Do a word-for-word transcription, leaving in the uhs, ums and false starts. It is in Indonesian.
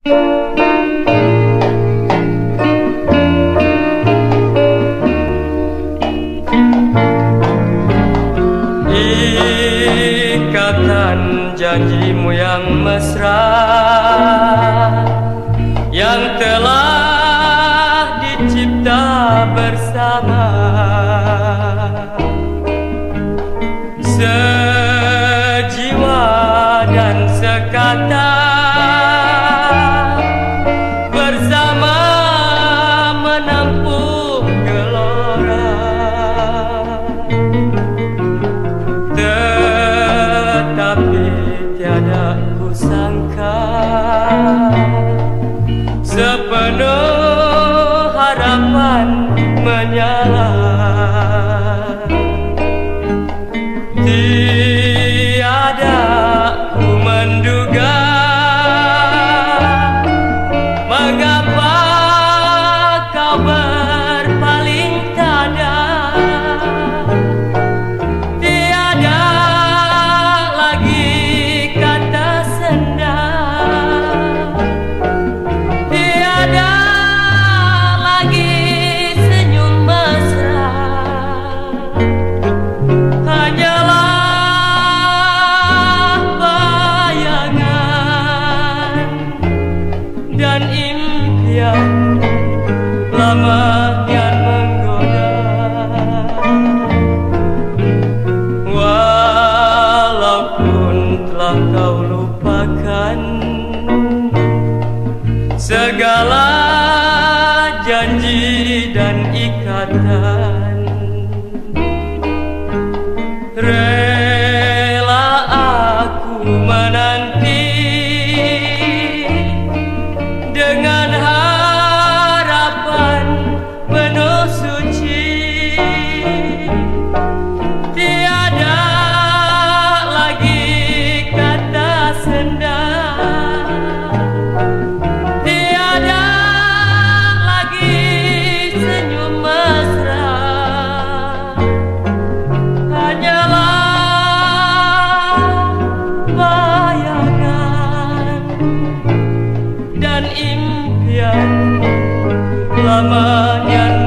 Ikatan janjimu yang mesra yang telah dicipta bersama, sejiwa dan sekata, bersama menempuh gelora. Tetapi tiada kusangka sepenuh harapan menyala. Tiada ku menduga mengapa kau berpaling tada. Tiada lagi kata senda, tiada lagi senyum mesra. Hanyalah bayangan dan impian lama kian menggoda. Walaupun telah kau lupakan segala janji dan ikatan, rela aku menanti dengan harapan penuh suci. Tiada lagi kata senda, tiada lagi senyum mesra. Hanyalah bayangan dan impian lama yang